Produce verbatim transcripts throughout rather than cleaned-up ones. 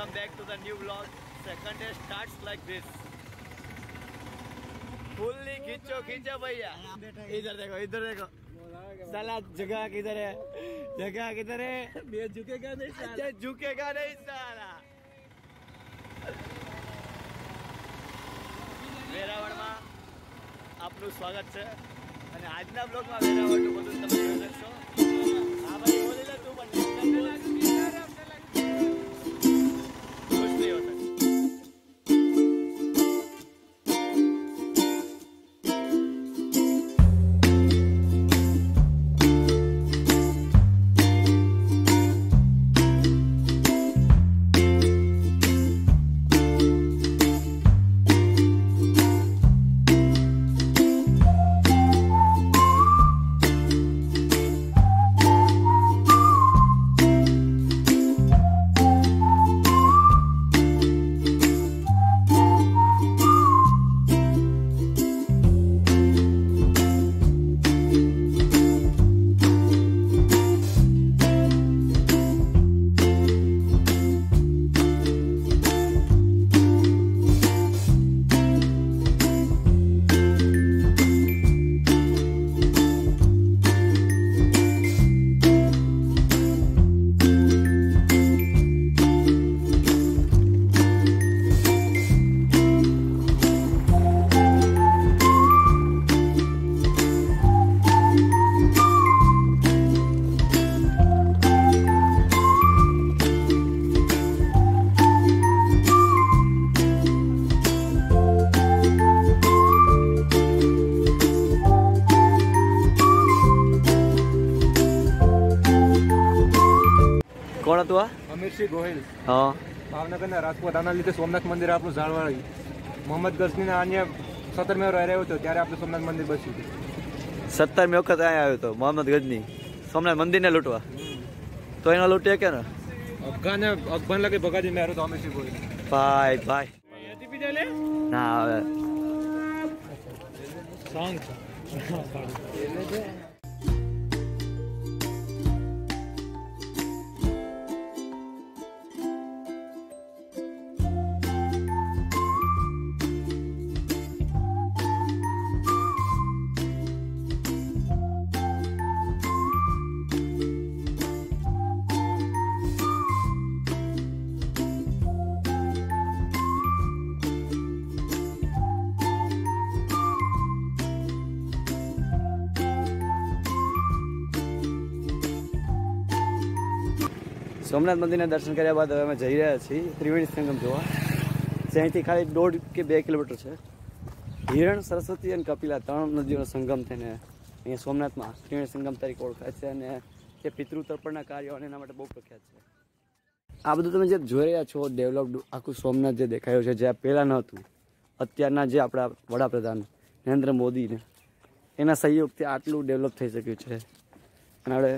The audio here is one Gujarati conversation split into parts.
welcome back to the new vlog. Second day starts like this. Fully खींचो खींचो भैया. इधर देखो इधर देखो. साला जगह किधर है? जगह किधर है? मैं झुकेगा नहीं साला. झुकेगा नहीं साला. વેરાવળમાં આપનું સ્વાગત છે અને આજના બ્લોગમાં વેરાવળનું બધું તમે જોઈ શકશો. હા ભાઈ બોલી લે તું પણ ખુશ નહીં હોતા. કોણ હતું આ? અમીરસિંહ ગોહિલ. હા. ભાવનગરના રાજકોટ આના લીધે સોમનાથ મંદિર આપણું જાળવાયું. મોહમ્મદ ગઝનીના અન્ય સત્તરમી રહ્યો હતો ત્યારે આપણે સોમનાથ મંદિર બસ્યું હતું. સત્તરમી વખત અહીંયા આવ્યો હતો મોહમ્મદ ગઝની સોમનાથ મંદિરને લૂંટવા. તો એનો લૂંટ્યો કે ને અફઘાને અફઘાન લગે ભગાડી મેરો તો અમીરસિંહ ગોહિલ. ભાઈ ભાઈ ના હવે સોંગ સોમનાથ મંદિરના દર્શન કર્યા બાદ હવે અમે જઈ રહ્યા છીએ ત્રિવેણી સંગમ જોવા. જ્યાંથી ખાલી દોઢ કે બે કિલોમીટર છે. હિરણ, સરસ્વતી અને કપિલા ત્રણ નદીઓનો સંગમ થઈને અહીંયા સોમનાથમાં ત્રિવેણી સંગમ તરીકે ઓળખાય છે અને તે પિતૃ તર્પણના કાર્યો અને એના માટે બહુ પ્રખ્યાત છે. આ બધું તમે જે જોઈ રહ્યા છો ડેવલપ્ડ આખું સોમનાથ જે દેખાયું છે, જે પહેલાં ન હતું, અત્યારના જે આપણા વડાપ્રધાન નરેન્દ્ર મોદીને એના સહયોગથી આટલું ડેવલપ થઈ શક્યું છે. અને આપણે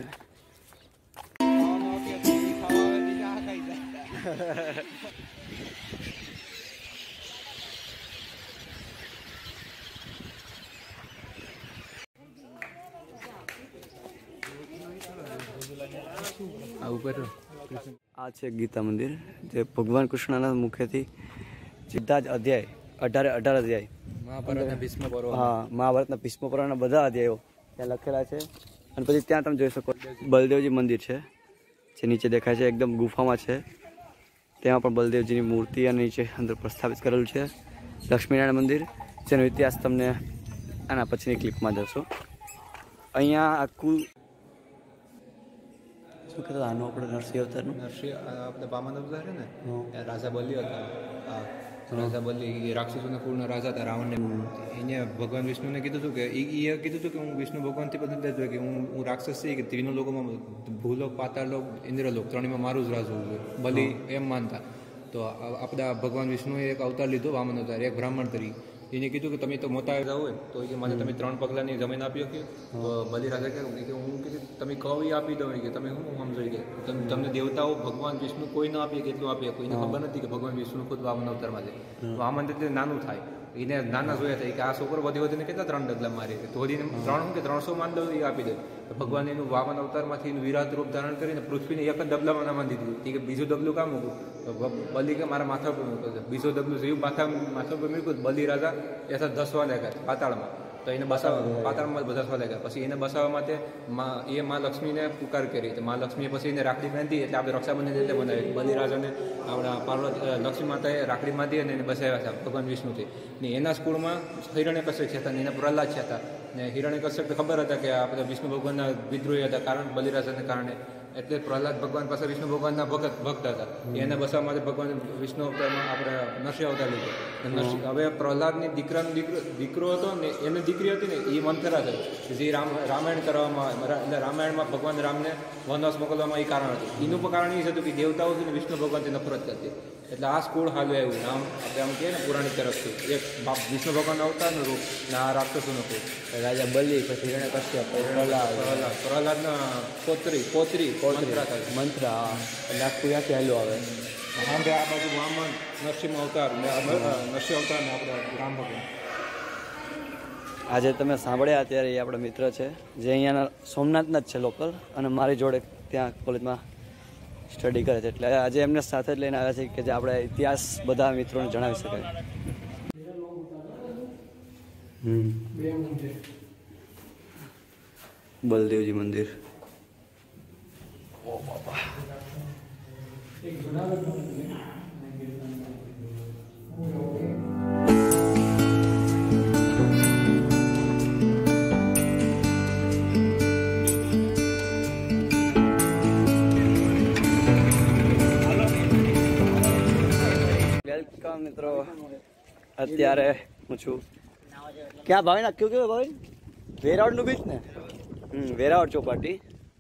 આ છે ગીતા મંદિર, જે ભગવાન કૃષ્ણના મુખેથી સીધા જ અધ્યાય અઢારે અઢાર અધ્યાય મહાભારતના ભીષ્મ પર્વ, હા મહાભારતના ભીષ્મ પર્વના બધા અધ્યાયો ત્યાં લખેલા છે. અને પછી ત્યાં તમે જોઈ શકો બલદેવજી મંદિર છે, જે નીચે દેખાય છે, એકદમ ગુફામાં છે. તેમાં પણ બલદેવજીની મૂર્તિ અને નીચે અંદર પ્રસ્થાપિત કરેલું છે. લક્ષ્મીનારાયણ મંદિર, જેનો ઇતિહાસ તમને આના પછીની ક્લિપમાં જશો. અહીંયા આખું શું કહેતા આનો આપણે નરસિંહ અવતારનું નરસિંહ આપણે વામન અવતાર છે ને, રાજા બલિ હતા. રાજા બલિ એ રાક્ષસોના કુળના રાજા હતા, રાવણને. એને ભગવાન વિષ્ણુને કીધું હતું કે એ કીધું હતું કે હું વિષ્ણુ ભગવાનથી બદલતા જ કે હું હું રાક્ષસ છે, કે ત્રિનો લોકોમાં ભૂલોક, પાતાળલોક, ઇન્દ્રલોક ત્રણેયમાં મારું જ રાજ હોવું જોઈએ, બલિ એમ માનતા. તો આપણા ભગવાન વિષ્ણુએ એક અવતાર લીધો, વામન અવતાર, એક બ્રાહ્મણ તરીકે. એને કીધું કે તમે તો મોટા આવ્યા હોય તો કે મને તમે ત્રણ પગલાની જમીન આપી કે. તો બલિ રાજા કે હું કીધું તમે કહો એ આપી દઉં કે તમે શું સમજો કે તમને દેવતાઓ ભગવાન વિષ્ણુ કોઈ ના આપીએ, કેટલું આપીએ, કોઈને ખબર નથી કે ભગવાન વિષ્ણુ ખુદ વામન અવતારમાં છે. વામન એટલે નાનું થાય એને નાના જોયા હતા કે આ છોકરો વધી વધીને કેટલા ત્રણ ડગલા મારી તો વધીને ત્રણ કે ત્રણસો માન દઉં એ આપી દે તો ભગવાન એનું વામન અવતારમાંથી એનું વિરાટ રૂપ ધારણ કરીને પૃથ્વીને એક જ ડબલામાં નામાં દીધું કે બીજું ડબલું કામ મૂકું તો બલી કે મારા માથા પર મૂકશે બીજો ડબલું જેવું માથા માથા પર મૂક્યું બલી રાજા એ ધસવા લાગ્યા પાતાળમાં તો એને બસાવવા પાતાળમાં બસાવવા લાગ્યા પછી એને બસાવવા માટે મા એ મા લક્ષ્મીને પુકાર કરી તો મા લક્ષ્મીએ પછી એને રાખડી બાંધી એટલે આપણે રક્ષાબંધન એટલે બનાવી બલિરાજાને આપણા પાર્વતી લક્ષ્મી માતાએ રાખડી બાંધી અને એને બસાવ્યા હતા ભગવાન વિષ્ણુથી ને એના સ્કૂલમાં હિરણ્યકશ્યપ છે હતા ને એના પ્રહલાદ છે હતા ને હિરણ્યકશ્યપ ખબર હતા કે આપણે વિષ્ણુ ભગવાનના વિદ્રોહી હતા કારણ બલિરાજાને કારણે એટલે પ્રહલાદ ભગવાન પાસે વિષ્ણુ ભગવાનના ભગત ભક્ત હતા એને બસાવવા માટે ભગવાન વિષ્ણુ અવતારમાં આપણે નરસિંહ અવતાર લીધો હવે પ્રહલાદની દીકરાનો દીકરો દીકરો હતો ને એની દીકરી હતી ને એ મંથરા હતી જે રામ રામાયણ કરવામાં એટલે રામાયણમાં ભગવાન રામને વનવાસ મોકલવામાં એ કારણ હતું એનું પણ કારણ એ જ હતું કે દેવતાઓ છે ને વિષ્ણુ ભગવાનથી નફરત કરતી એટલે આ સ્કૂળ હાલવે આવ્યું નામ આપણે આમ કહીએ ને પુરાણિક તરફથી એક વિષ્ણુ ભગવાનના અવતારનું રૂપ ને આ રાક્ષસોનું રૂપ રાજા બલી પછી હિરણ્યકશ્યપ પ્રહલાદ પ્રહલાદ પ્રહલાદના પોતરી પોતરી મંત્રા એટલે આખું ક્યાંથી હાલ્યો આવે સાંભળે આ બાજુ વામન નરસિંહ અવતાર નરસિંહ અવતાર ને આપણે રામ ભગવાન આજે તમે સાંભળ્યા અત્યારે એ આપણા મિત્ર છે જે અહીંયાના સોમનાથના જ છે લોકલ અને મારી જોડે ત્યાં કોલેજમાં સ્ટડી કરે છે એટલે આજે એમને સાથે જ લઈને આવ્યા છે કે જે આપણે ઇતિહાસ બધા મિત્રોને જણાવી શકાય. હમ બલદેવજી મંદિર ઓ બાપા વેલકમ મિત્રો. અત્યારે હું છું ક્યાં ભાઈ ના કયું કેવું ભાઈ વેરાવળ નું બીચ ને હમ વેરાવળ ચોપાટી.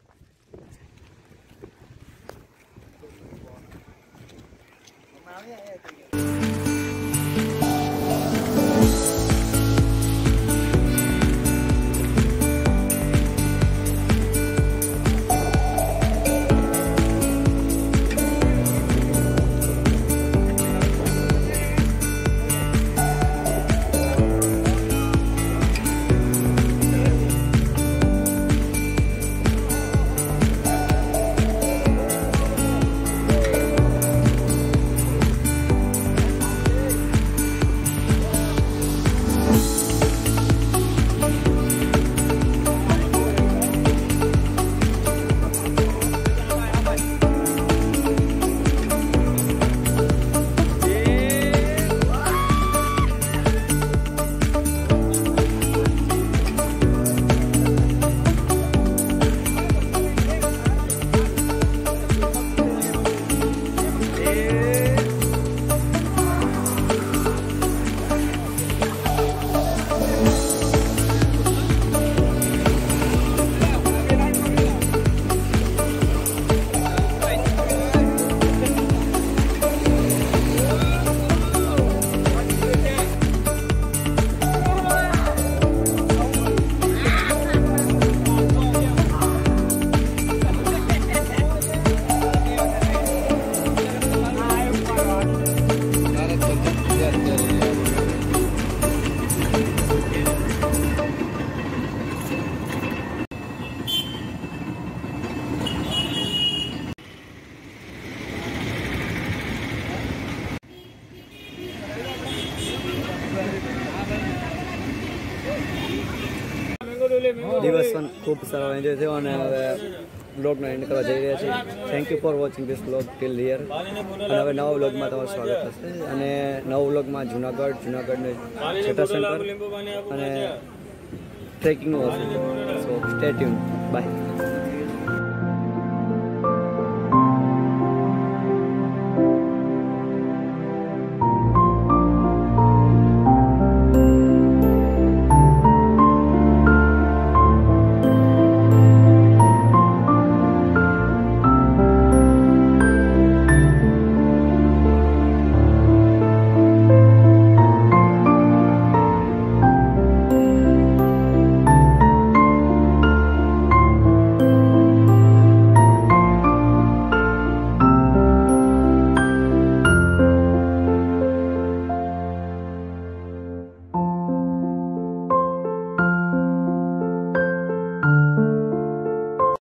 દિવસ પણ ખૂબ સારો એન્જોય થયો અને હવે બ્લોગનો એન્ડ કરવા જઈ રહ્યા છીએ. Thank you for watching this blog till here. અને હવે નવા બ્લોગમાં તમારું સ્વાગત થશે અને નવા બ્લોગમાં જુનાગઢ જુનાગઢને જટાશંકર અને ટ્રેકિંગનું હશે. So stay tune. બાય.